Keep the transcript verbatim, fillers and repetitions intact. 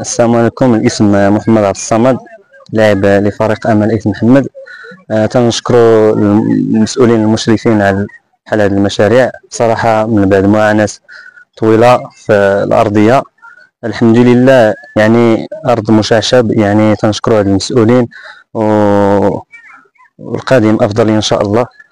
السلام عليكم. الاسم محمد عبد الصمد، لاعب لفريق امل ايت محمد. أه تنشكروا المسؤولين المشرفين على بحال هذه المشاريع. صراحه من بعد معاناه طويله في الارضيه، الحمد لله يعني ارض مشعشب. يعني تنشكروا هاد المسؤولين، والقادم افضل ان شاء الله.